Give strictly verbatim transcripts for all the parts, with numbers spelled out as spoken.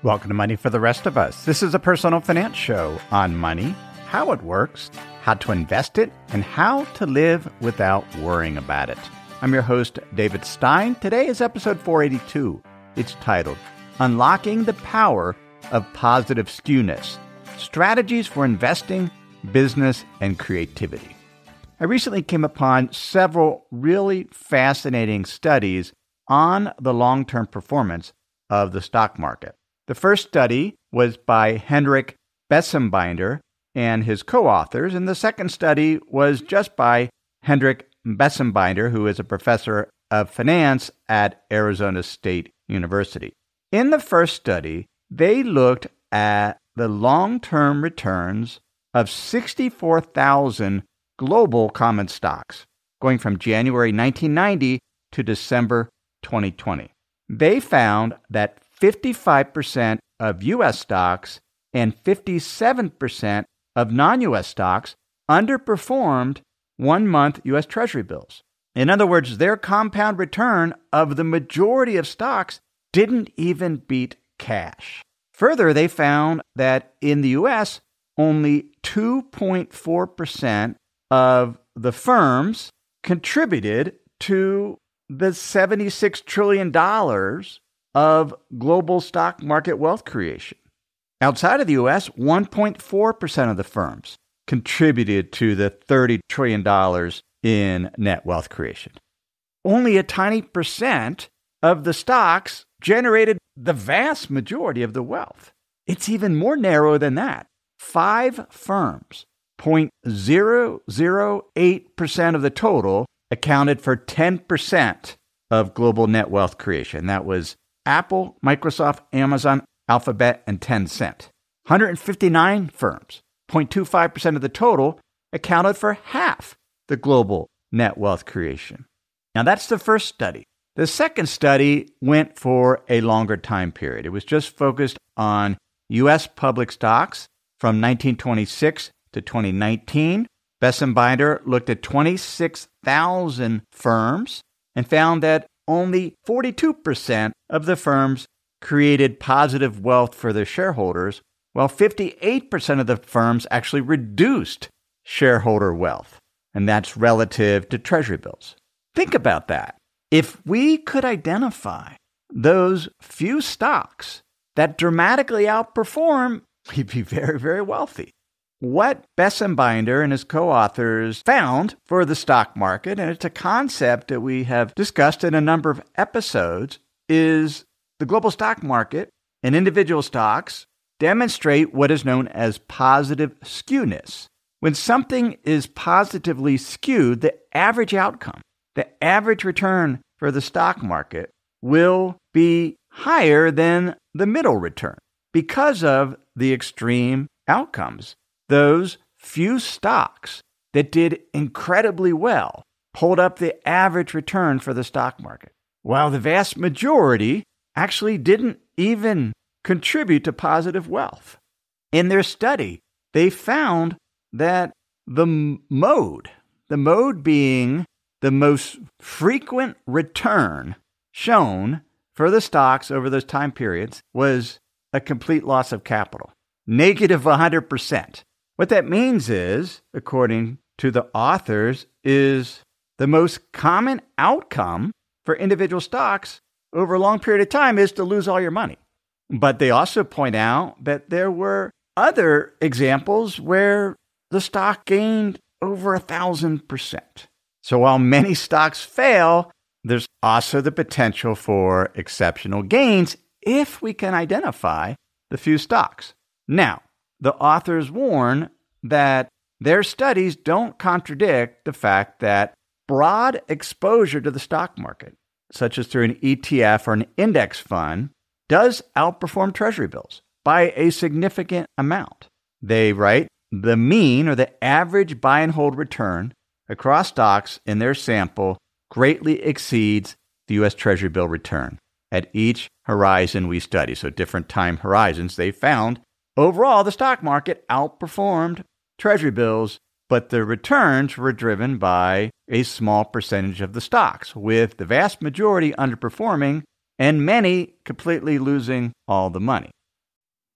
Welcome to Money for the Rest of Us. This is a personal finance show on money, how it works, how to invest it, and how to live without worrying about it. I'm your host, David Stein. Today is episode four eighty-two. It's titled, Unlocking the Power of Positive Skewness, Strategies for Investing, Business, and Creativity. I recently came upon several really fascinating studies on the long-term performance of the stock market. The first study was by Hendrik Bessembinder and his co-authors, and the second study was just by Hendrik Bessembinder, who is a professor of finance at Arizona State University. In the first study, they looked at the long-term returns of sixty-four thousand global common stocks, going from January nineteen ninety to December twenty twenty. They found that fifty-five percent of U S stocks and fifty-seven percent of non-U S stocks underperformed one-month U S Treasury bills. In other words, their compound return of the majority of stocks didn't even beat cash. Further, they found that in the U S, only two point four percent of the firms contributed to the seventy-six trillion dollars of global stock market wealth creation. Outside of the U S, one point four percent of the firms contributed to the thirty trillion dollars in net wealth creation. Only a tiny percent of the stocks generated the vast majority of the wealth. It's even more narrow than that. Five firms, zero point zero zero eight percent of the total, accounted for ten percent of global net wealth creation. That was Apple, Microsoft, Amazon, Alphabet, and Tencent. one hundred fifty-nine firms, zero point two five percent of the total, accounted for half the global net wealth creation. Now that's the first study. The second study went for a longer time period. It was just focused on U S public stocks from nineteen twenty-six to twenty nineteen. Bessembinder looked at twenty-six thousand firms and found that only forty-two percent of the firms created positive wealth for their shareholders, while fifty-eight percent of the firms actually reduced shareholder wealth. And that's relative to Treasury bills. Think about that. If we could identify those few stocks that dramatically outperform, we'd be very, very wealthy. What Bessembinder and his co-authors found for the stock market, and it's a concept that we have discussed in a number of episodes, is the global stock market and individual stocks demonstrate what is known as positive skewness. When something is positively skewed, the average outcome, the average return for the stock market will be higher than the middle return because of the extreme outcomes. Those few stocks that did incredibly well pulled up the average return for the stock market, while the vast majority actually didn't even contribute to positive wealth. In their study, they found that the mode, the mode being the most frequent return shown for the stocks over those time periods, was a complete loss of capital, negative one hundred percent. What that means is, according to the authors, is the most common outcome for individual stocks over a long period of time is to lose all your money. But they also point out that there were other examples where the stock gained over a thousand percent. So while many stocks fail, there's also the potential for exceptional gains if we can identify the few stocks. Now, the authors warn that their studies don't contradict the fact that broad exposure to the stock market, such as through an E T F or an index fund, does outperform Treasury bills by a significant amount. They write, the mean or the average buy and hold return across stocks in their sample greatly exceeds the U S Treasury bill return at each horizon we study. So different time horizons, they found overall the stock market outperformed Treasury bills, but the returns were driven by a small percentage of the stocks, with the vast majority underperforming and many completely losing all the money.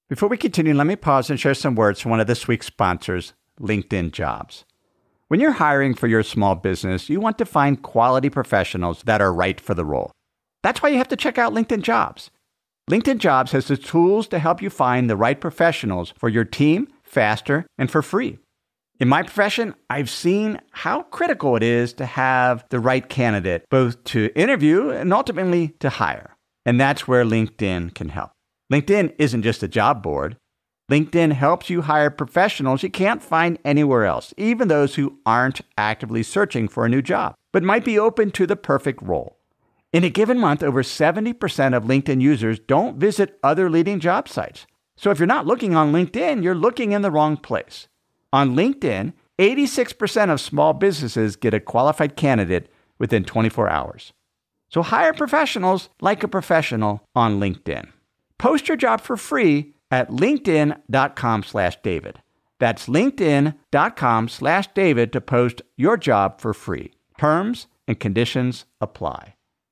Before we continue, let me pause and share some words from one of this week's sponsors, LinkedIn Jobs. When you're hiring for your small business, you want to find quality professionals that are right for the role. That's why you have to check out LinkedIn Jobs. LinkedIn Jobs has the tools to help you find the right professionals for your team faster and for free. In my profession, I've seen how critical it is to have the right candidate, both to interview and ultimately to hire. And that's where LinkedIn can help. LinkedIn isn't just a job board. LinkedIn helps you hire professionals you can't find anywhere else, even those who aren't actively searching for a new job, but might be open to the perfect role. In a given month, over seventy percent of LinkedIn users don't visit other leading job sites. So if you're not looking on LinkedIn, you're looking in the wrong place. On LinkedIn, eighty-six percent of small businesses get a qualified candidate within twenty-four hours. So hire professionals like a professional on LinkedIn. Post your job for free at linkedin.com slash David. That's linkedin.com slash David to post your job for free. Terms and conditions apply.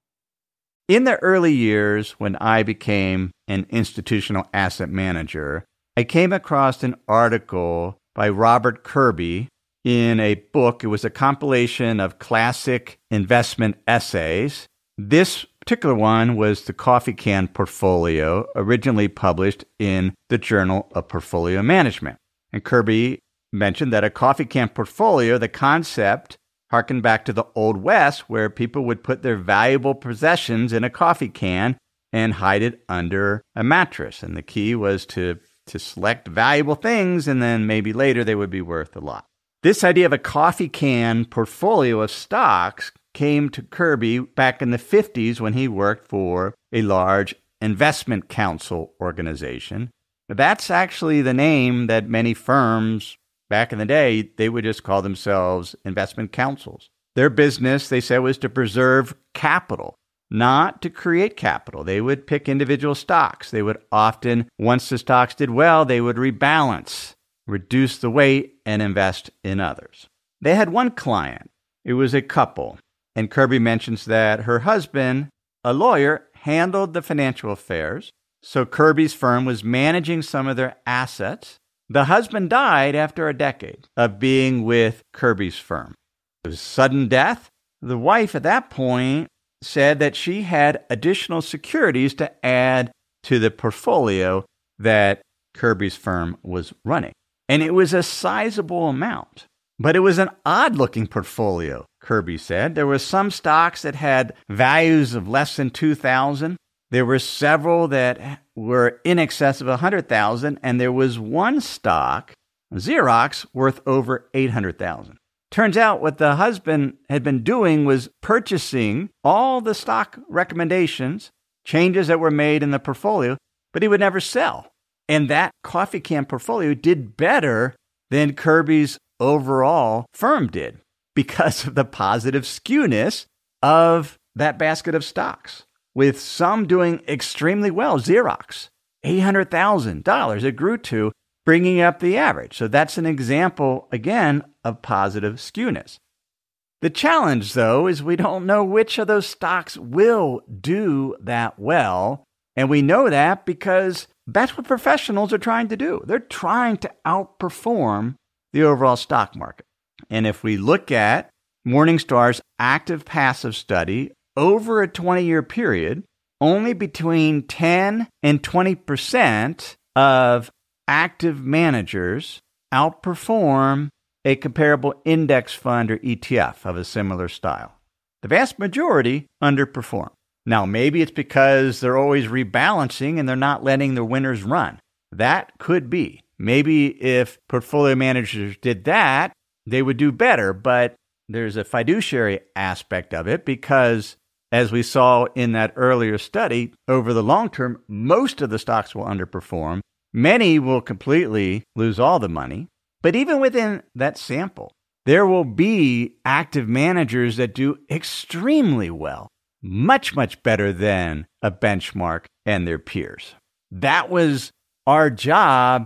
In the early years, when I became an institutional asset manager, I came across an article by Robert Kirby in a book. It was a compilation of classic investment essays. This particular one was the Coffee Can Portfolio, originally published in the Journal of Portfolio Management. And Kirby mentioned that a coffee can portfolio, the concept, harkened back to the Old West, where people would put their valuable possessions in a coffee can and hide it under a mattress. And the key was to, to select valuable things, and then maybe later they would be worth a lot. This idea of a coffee can portfolio of stocks came to Kirby back in the fifties when he worked for a large investment council organization. That's actually the name that many firms back in the day, they would just call themselves investment councils. Their business, they said, was to preserve capital, not to create capital. They would pick individual stocks. They would often, once the stocks did well, they would rebalance, reduce the weight, and invest in others. They had one client. It was a couple. And Kirby mentions that her husband, a lawyer, handled the financial affairs. So Kirby's firm was managing some of their assets. The husband died after a decade of being with Kirby's firm. It was sudden death. The wife at that point said that she had additional securities to add to the portfolio that Kirby's firm was running. And it was a sizable amount. But it was an odd-looking portfolio, Kirby said. There were some stocks that had values of less than two thousand dollars. There were several that were in excess of one hundred thousand dollars, and there was one stock, Xerox, worth over eight hundred thousand dollars. Turns out what the husband had been doing was purchasing all the stock recommendations, changes that were made in the portfolio, but he would never sell. And that coffee can portfolio did better than Kirby's overall firm did because of the positive skewness of that basket of stocks, with some doing extremely well. Xerox, eight hundred thousand dollars it grew to, bringing up the average. So that's an example, again, of positive skewness. The challenge, though, is we don't know which of those stocks will do that well. And we know that because that's what professionals are trying to do. They're trying to outperform the overall stock market. And if we look at Morningstar's active passive study over a twenty-year period, only between ten and twenty percent of active managers outperform a comparable index fund or E T F of a similar style. The vast majority underperform. Now, maybe it's because they're always rebalancing and they're not letting the winners run. That could be. Maybe if portfolio managers did that, they would do better. But there's a fiduciary aspect of it because, as we saw in that earlier study, over the long term, most of the stocks will underperform. Many will completely lose all the money. But even within that sample, there will be active managers that do extremely well, much, much better than a benchmark and their peers. That was our job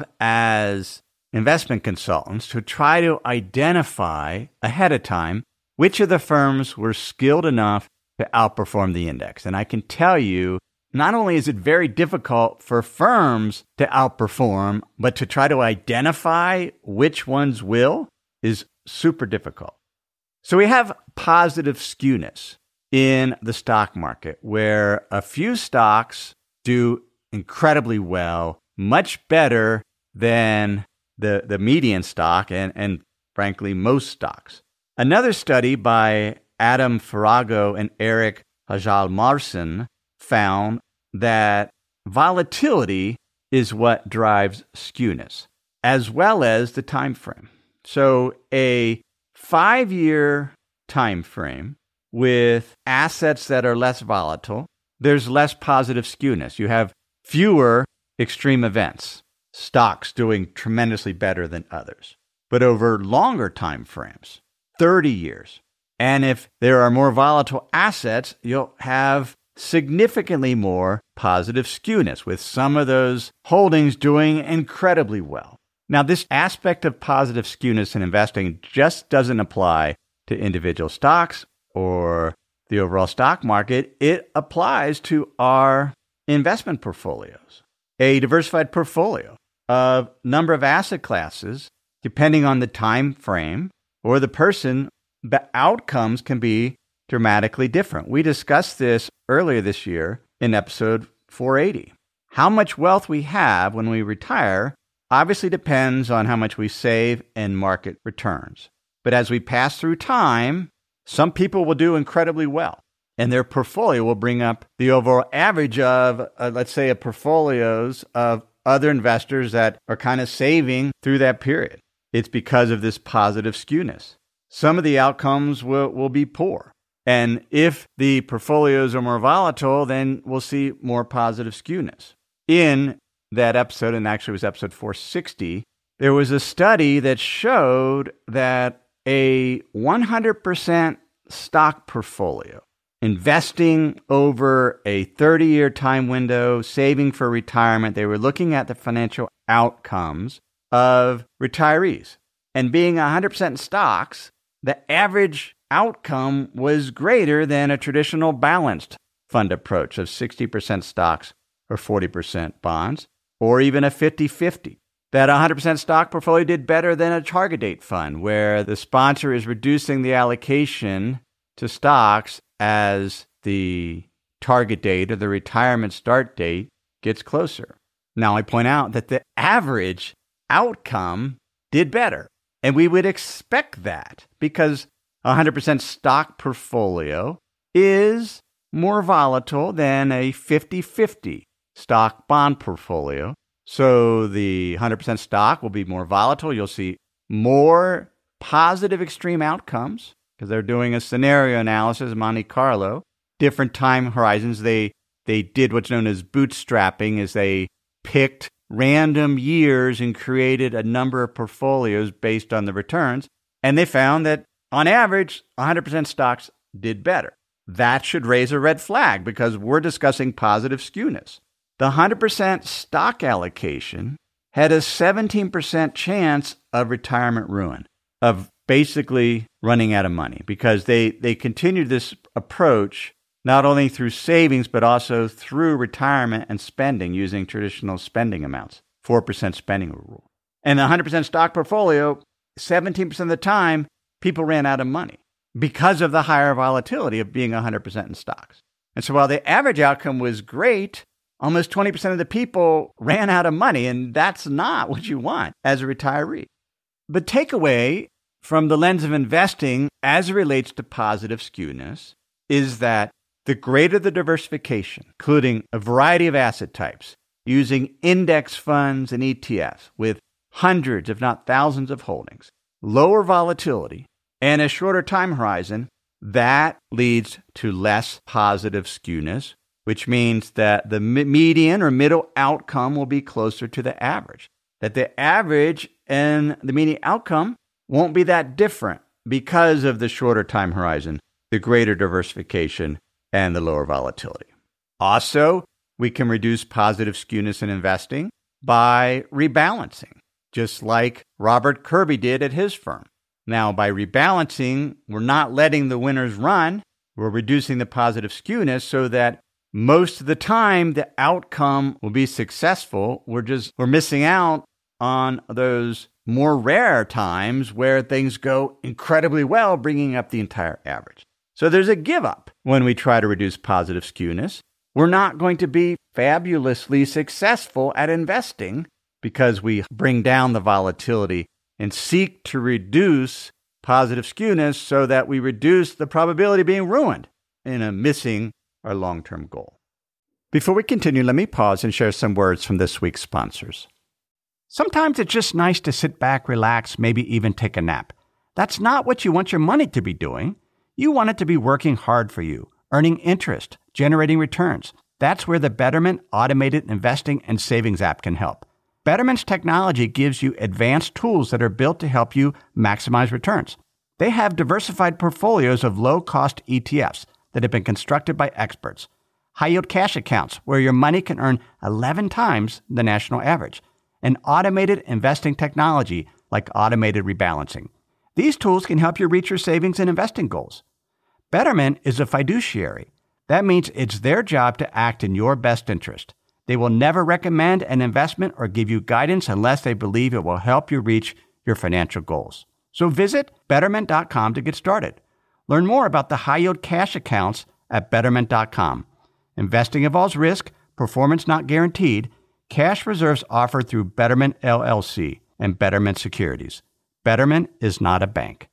as investment consultants, to try to identify ahead of time which of the firms were skilled enough to outperform the index. And I can tell you not only is it very difficult for firms to outperform, but to try to identify which ones will is super difficult. So we have positive skewness in the stock market, where a few stocks do incredibly well, much better than the, the median stock and, and frankly, most stocks. Another study by Adam Farago and Eric Hjalmarsson found that volatility is what drives skewness, as well as the time frame. So a five-year time frame with assets that are less volatile, there's less positive skewness. You have fewer extreme events, stocks doing tremendously better than others. But over longer time frames, thirty years, and if there are more volatile assets, you'll have significantly more positive skewness, with some of those holdings doing incredibly well. Now, this aspect of positive skewness in investing just doesn't apply to individual stocks or the overall stock market. It applies to our investment portfolios. A diversified portfolio of number of asset classes, depending on the time frame or the person, the outcomes can be dramatically different. We discussed this earlier this year in episode four eighty. How much wealth we have when we retire obviously depends on how much we save and market returns. But as we pass through time, some people will do incredibly well, and their portfolio will bring up the overall average of, uh, let's say, a portfolios of other investors that are kind of saving through that period. It's because of this positive skewness. Some of the outcomes will, will be poor. And if the portfolios are more volatile, then we'll see more positive skewness. In that episode, and actually it was episode four sixty, there was a study that showed that a one hundred percent stock portfolio, investing over a thirty-year time window, saving for retirement, they were looking at the financial outcomes of retirees. And being one hundred percent in stocks, the average outcome was greater than a traditional balanced fund approach of sixty percent stocks or forty percent bonds, or even a fifty-fifty. That one hundred percent stock portfolio did better than a target date fund, where the sponsor is reducing the allocation to stocks as the target date or the retirement start date gets closer. Now, I point out that the average outcome did better. And we would expect that because a one hundred percent stock portfolio is more volatile than a fifty-fifty stock bond portfolio. So the one hundred percent stock will be more volatile. You'll see more positive extreme outcomes because they're doing a scenario analysis, Monte Carlo, different time horizons. They they did what's known as bootstrapping, is they picked random years and created a number of portfolios based on the returns. And they found that on average, one hundred percent stocks did better. That should raise a red flag because we're discussing positive skewness. The one hundred percent stock allocation had a seventeen percent chance of retirement ruin, of basically running out of money, because they, they continued this approach not only through savings, but also through retirement and spending using traditional spending amounts, four percent spending rule. And the one hundred percent stock portfolio, seventeen percent of the time, people ran out of money because of the higher volatility of being one hundred percent in stocks. And so while the average outcome was great, almost twenty percent of the people ran out of money, and that's not what you want as a retiree. The takeaway from the lens of investing as it relates to positive skewness is that the greater the diversification, including a variety of asset types, using index funds and E T Fs with hundreds, if not thousands of holdings, lower volatility, and a shorter time horizon, that leads to less positive skewness, which means that the median or middle outcome will be closer to the average. That the average and the median outcome won't be that different because of the shorter time horizon, the greater diversification, and the lower volatility. Also, we can reduce positive skewness in investing by rebalancing, just like Robert Kirby did at his firm. Now, by rebalancing, we're not letting the winners run. We're reducing the positive skewness so that most of the time the outcome will be successful. We're just, we're missing out on those more rare times where things go incredibly well, bringing up the entire average. So there's a give up when we try to reduce positive skewness. We're not going to be fabulously successful at investing because we bring down the volatility and seek to reduce positive skewness so that we reduce the probability of being ruined in a missing our long-term goal. Before we continue, let me pause and share some words from this week's sponsors. Sometimes it's just nice to sit back, relax, maybe even take a nap. That's not what you want your money to be doing. You want it to be working hard for you, earning interest, generating returns. That's where the Betterment Automated Investing and Savings app can help. Betterment's technology gives you advanced tools that are built to help you maximize returns. They have diversified portfolios of low-cost E T Fs that have been constructed by experts, high-yield cash accounts where your money can earn eleven times the national average, and automated investing technology like automated rebalancing. These tools can help you reach your savings and investing goals. Betterment is a fiduciary. That means it's their job to act in your best interest. They will never recommend an investment or give you guidance unless they believe it will help you reach your financial goals. So visit betterment dot com to get started. Learn more about the high-yield cash accounts at betterment dot com. Investing involves risk, performance not guaranteed. Cash reserves offered through Betterment L L C and Betterment Securities. Betterment is not a bank.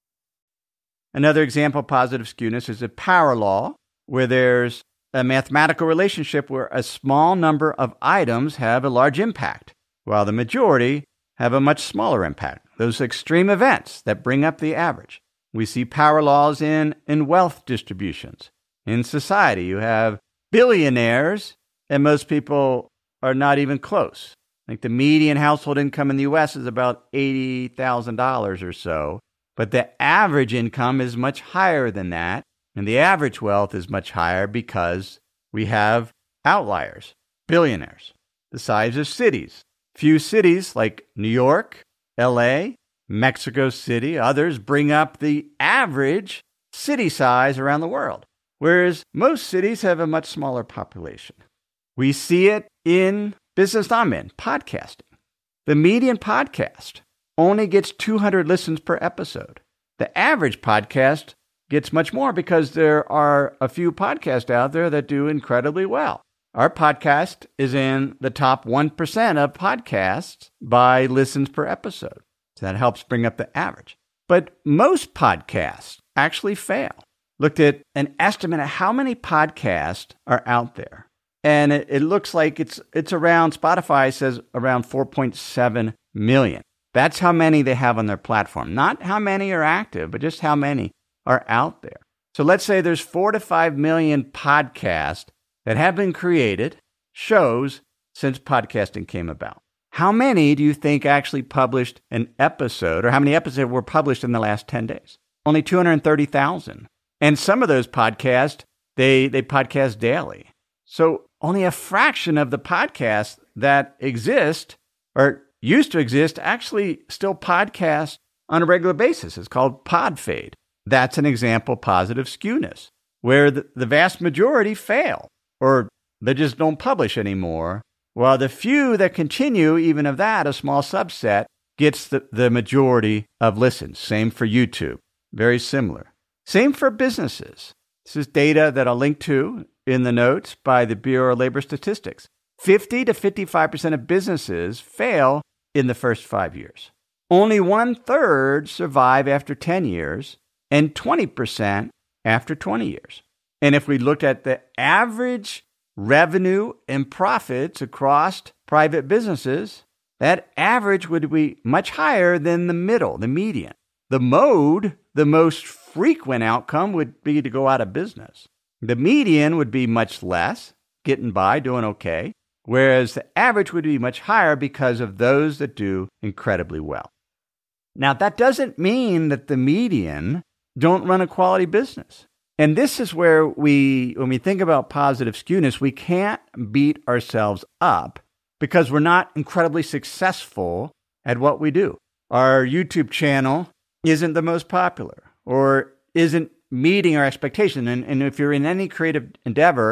Another example of positive skewness is a power law, where there's a mathematical relationship where a small number of items have a large impact, while the majority have a much smaller impact. Those extreme events that bring up the average. We see power laws in, in wealth distributions. In society, you have billionaires, and most people are not even close. Like the median household income in the U S is about eighty thousand dollars or so, but the average income is much higher than that, and the average wealth is much higher because we have outliers, billionaires. The size of cities. Few cities like New York, L A, Mexico City, others bring up the average city size around the world, whereas most cities have a much smaller population. We see it in business I'm in, podcasting. The median podcast only gets two hundred listens per episode. The average podcast gets much more because there are a few podcasts out there that do incredibly well. Our podcast is in the top one percent of podcasts by listens per episode. So that helps bring up the average. But most podcasts actually fail. Looked at an estimate of how many podcasts are out there. And it, it looks like it's it's around, Spotify says around four point seven million. That's how many they have on their platform. Not how many are active, but just how many are out there. So let's say there's four to five million podcasts that have been created, shows, since podcasting came about. How many do you think actually published an episode, or how many episodes were published in the last ten days? Only two hundred thirty thousand. And some of those podcasts, they, they podcast daily. So only a fraction of the podcasts that exist, or used to exist, actually still podcast on a regular basis. It's called pod fade. That's an example of positive skewness, where the, the vast majority fail, or they just don't publish anymore, while the few that continue, even of that, a small subset, gets the, the majority of listens. Same for YouTube. Very similar. Same for businesses. This is data that I'll link to in the notes by the Bureau of Labor Statistics. fifty to fifty-five percent of businesses fail in the first five years. Only one-third survive after ten years, and twenty percent after twenty years. And if we looked at the average revenue and profits across private businesses, that average would be much higher than the middle, the median. The mode, the most frequent outcome, would be to go out of business. The median would be much less, getting by, doing okay, whereas the average would be much higher because of those that do incredibly well. Now, that doesn't mean that the median don't run a quality business. And this is where we, when we think about positive skewness, we can't beat ourselves up because we're not incredibly successful at what we do. Our YouTube channel isn't the most popular or isn't meeting our expectation. And, and if you're in any creative endeavor,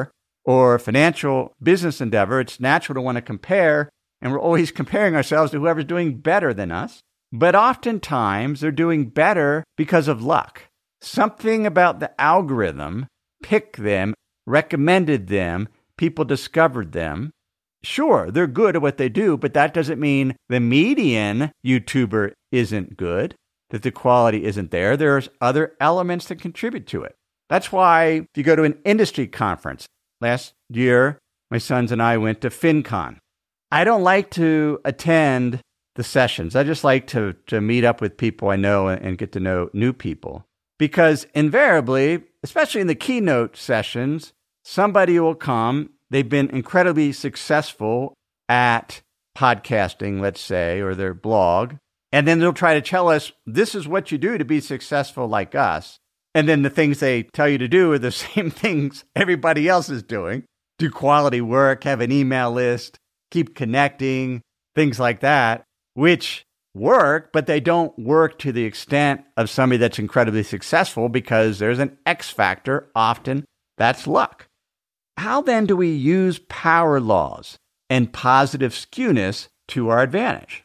or financial business endeavor, it's natural to want to compare, and we're always comparing ourselves to whoever's doing better than us. But oftentimes, they're doing better because of luck. Something about the algorithm picked them, recommended them, people discovered them. Sure, they're good at what they do, but that doesn't mean the median YouTuber isn't good, that the quality isn't there. There's other elements that contribute to it. That's why if you go to an industry conference, last year, my sons and I went to FinCon. I don't like to attend the sessions. I just like to, to meet up with people I know and get to know new people. Because invariably, especially in the keynote sessions, somebody will come, they've been incredibly successful at podcasting, let's say, or their blog, and then they'll try to tell us, this is what you do to be successful like us. And then the things they tell you to do are the same things everybody else is doing. Do quality work, have an email list, keep connecting, things like that, which work, but they don't work to the extent of somebody that's incredibly successful because there's an X factor. Often that's luck. How then do we use power laws and positive skewness to our advantage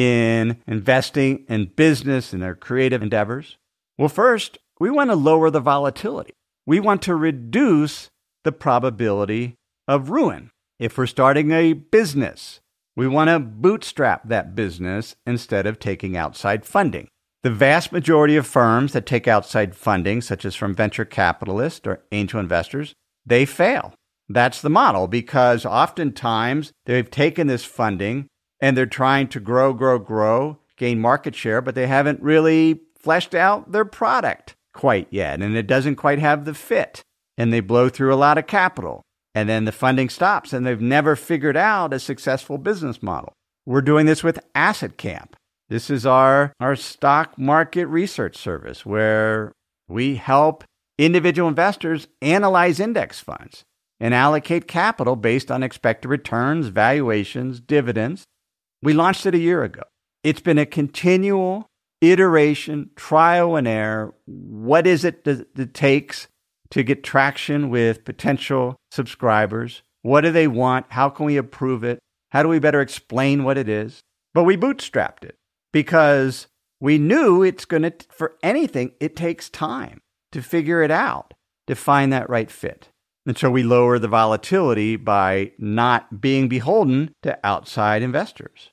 in investing in business and our creative endeavors? Well, first, we want to lower the volatility. We want to reduce the probability of ruin. If we're starting a business, we want to bootstrap that business instead of taking outside funding. The vast majority of firms that take outside funding, such as from venture capitalists or angel investors, they fail. That's the model because oftentimes they've taken this funding and they're trying to grow, grow, grow, gain market share, but they haven't really fleshed out their product quite yet, and it doesn't quite have the fit, and they blow through a lot of capital, and then the funding stops, and they've never figured out a successful business model. We're doing this with Asset Camp. This is our, our stock market research service where we help individual investors analyze index funds and allocate capital based on expected returns, valuations, dividends. We launched it a year ago. It's been a continual iteration, trial and error. What is it that it takes to get traction with potential subscribers? What do they want? How can we improve it? How do we better explain what it is? But we bootstrapped it because we knew it's going to, for anything, it takes time to figure it out, to find that right fit. And so we lower the volatility by not being beholden to outside investors.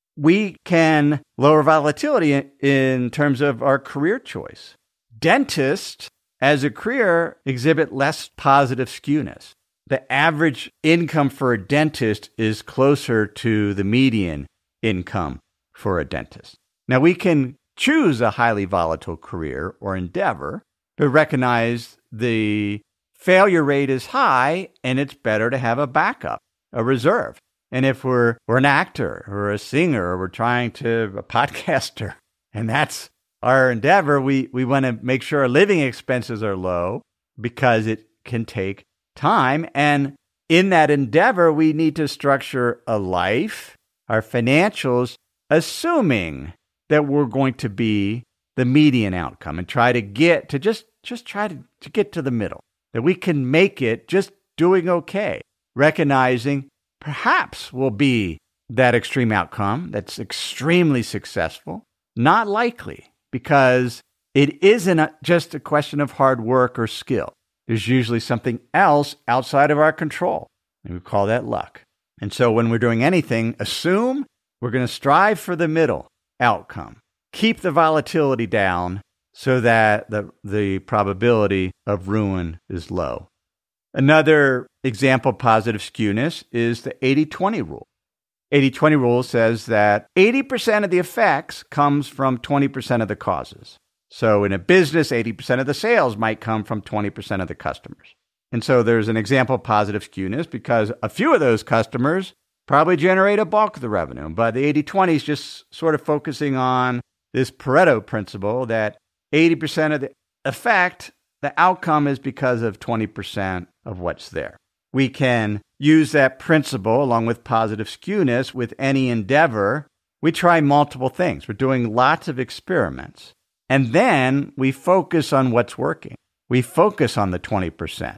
We can lower volatility in terms of our career choice. Dentists, as a career, exhibit less positive skewness. The average income for a dentist is closer to the median income for a dentist. Now, we can choose a highly volatile career or endeavor, but recognize the failure rate is high and it's better to have a backup, a reserve. And if we're we're an actor or a singer or we're trying to, a podcaster, and that's our endeavor, we, we want to make sure our living expenses are low because it can take time. And in that endeavor, we need to structure a life, our financials, assuming that we're going to be the median outcome and try to get to just, just try to, to get to the middle, that we can make it just doing okay, recognizing perhaps we'll be that extreme outcome that's extremely successful. Not likely, because it isn't a, just a question of hard work or skill. There's usually something else outside of our control, and we call that luck. And so when we're doing anything, assume we're going to strive for the middle outcome. Keep the volatility down so that the, the probability of ruin is low. Another example of positive skewness is the eighty twenty rule. eighty twenty rule says that eighty percent of the effects comes from twenty percent of the causes. So in a business, eighty percent of the sales might come from twenty percent of the customers. And so there's an example of positive skewness because a few of those customers probably generate a bulk of the revenue. But the eighty twenty is just sort of focusing on this Pareto principle that eighty percent of the effect, the outcome is because of twenty percent of what's there. We can use that principle along with positive skewness with any endeavor. We try multiple things. We're doing lots of experiments. And then we focus on what's working. We focus on the twenty percent.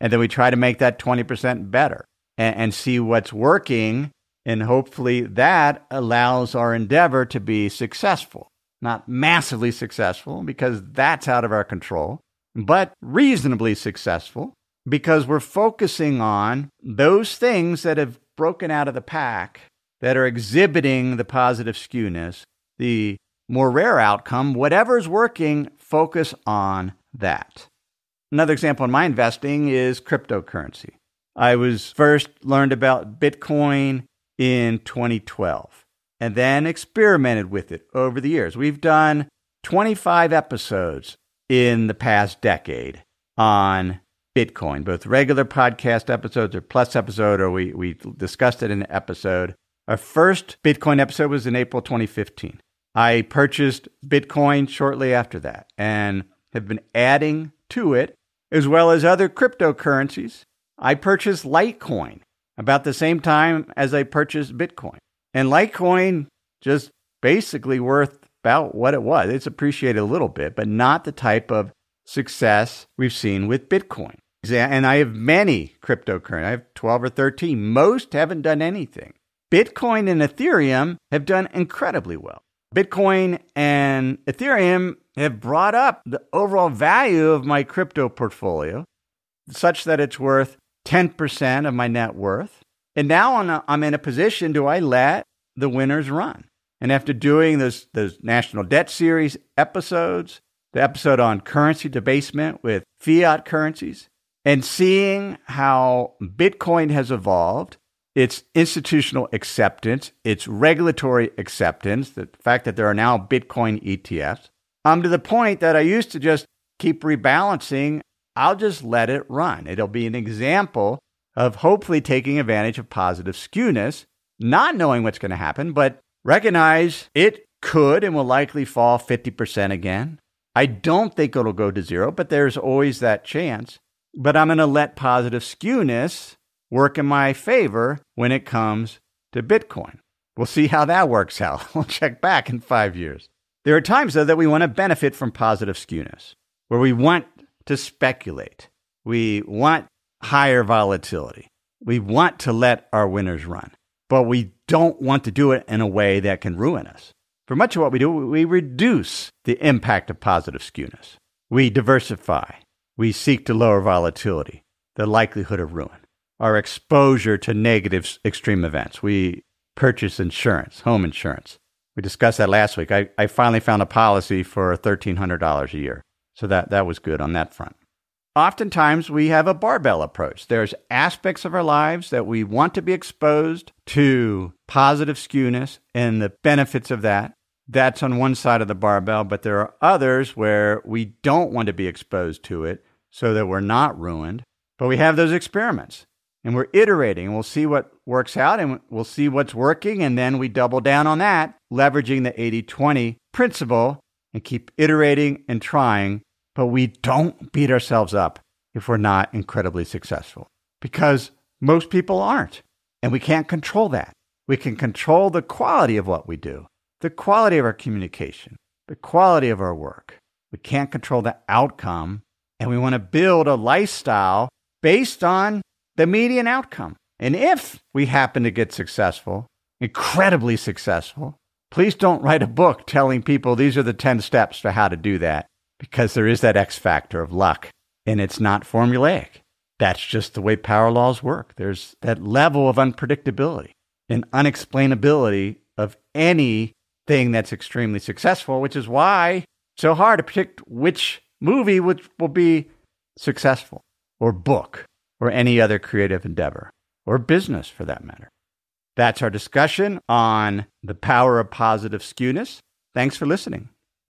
And then we try to make that twenty percent better and, and see what's working. And hopefully that allows our endeavor to be successful. Not massively successful because that's out of our control, but reasonably successful because we're focusing on those things that have broken out of the pack, that are exhibiting the positive skewness, the more rare outcome, whatever's working, focus on that. Another example in my investing is cryptocurrency. I was first learned about Bitcoin in twenty twelve and then experimented with it over the years. We've done twenty-five episodes in the past decade on Bitcoin, both regular podcast episodes or plus episode, or we, we discussed it in an episode. Our first Bitcoin episode was in April twenty fifteen. I purchased Bitcoin shortly after that and have been adding to it, as well as other cryptocurrencies. I purchased Litecoin about the same time as I purchased Bitcoin. And Litecoin just basically worth about what it was. It's appreciated a little bit, but not the type of success we've seen with Bitcoin. And I have many cryptocurrencies. I have twelve or thirteen. Most haven't done anything. Bitcoin and Ethereum have done incredibly well. Bitcoin and Ethereum have brought up the overall value of my crypto portfolio such that it's worth ten percent of my net worth. And now I'm, a, I'm in a position, do I let the winners run? And after doing those, those National Debt Series episodes, the episode on currency debasement with fiat currencies, and seeing how Bitcoin has evolved, its institutional acceptance, its regulatory acceptance, the fact that there are now Bitcoin E T Fs, I'm to the point that I used to just keep rebalancing. I'll just let it run. It'll be an example of hopefully taking advantage of positive skewness, not knowing what's going to happen, but recognize it could and will likely fall fifty percent again. I don't think it'll go to zero, but there's always that chance. But I'm going to let positive skewness work in my favor when it comes to Bitcoin. We'll see how that works out. We'll check back in five years. There are times, though, that we want to benefit from positive skewness, where we want to speculate. We want higher volatility. We want to let our winners run, but we don't want to do it in a way that can ruin us. For much of what we do, we reduce the impact of positive skewness. We diversify. We seek to lower volatility, the likelihood of ruin, our exposure to negative extreme events. We purchase insurance, home insurance. We discussed that last week. I, I finally found a policy for thirteen hundred dollars a year. So that, that was good on that front. Oftentimes, we have a barbell approach. There's aspects of our lives that we want to be exposed to positive skewness and the benefits of that. That's on one side of the barbell, but there are others where we don't want to be exposed to it so that we're not ruined. But we have those experiments, and we're iterating, and we'll see what works out, and we'll see what's working, and then we double down on that, leveraging the eighty twenty principle, and keep iterating and trying. But we don't beat ourselves up if we're not incredibly successful, because most people aren't. And we can't control that. We can control the quality of what we do, the quality of our communication, the quality of our work. We can't control the outcome. And we want to build a lifestyle based on the median outcome. And if we happen to get successful, incredibly successful, please don't write a book telling people these are the ten steps for how to do that. Because there is that X factor of luck, and it's not formulaic. That's just the way power laws work. There's that level of unpredictability and unexplainability of anything that's extremely successful, which is why it's so hard to predict which movie which will be successful, or book, or any other creative endeavor, or business for that matter. That's our discussion on the power of positive skewness. Thanks for listening.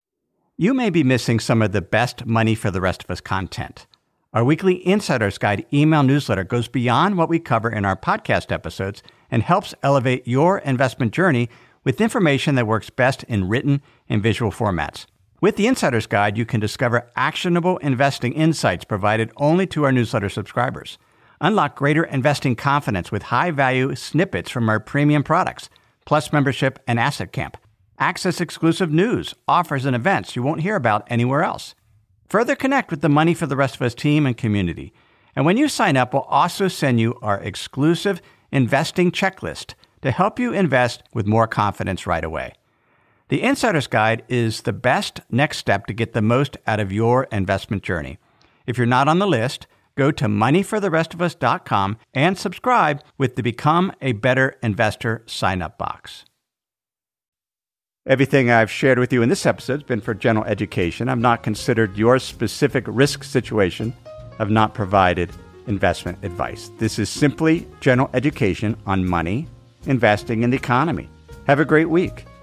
You may be missing some of the best Money for the Rest of Us content. Our weekly Insider's Guide email newsletter goes beyond what we cover in our podcast episodes and helps elevate your investment journey with information that works best in written and visual formats. With the Insider's Guide, you can discover actionable investing insights provided only to our newsletter subscribers. Unlock greater investing confidence with high-value snippets from our premium products, Plus membership and Asset Camp. Access exclusive news, offers, and events you won't hear about anywhere else. Further connect with the Money for the Rest of Us team and community. And when you sign up, we'll also send you our exclusive investing checklist to help you invest with more confidence right away. The Insider's Guide is the best next step to get the most out of your investment journey. If you're not on the list, go to money for the rest of us dot com and subscribe with the Become a Better Investor sign-up box. Everything I've shared with you in this episode has been for general education. I've not considered your specific risk situation. I've not provided investment advice. This is simply general education on money, investing, and the economy. Have a great week.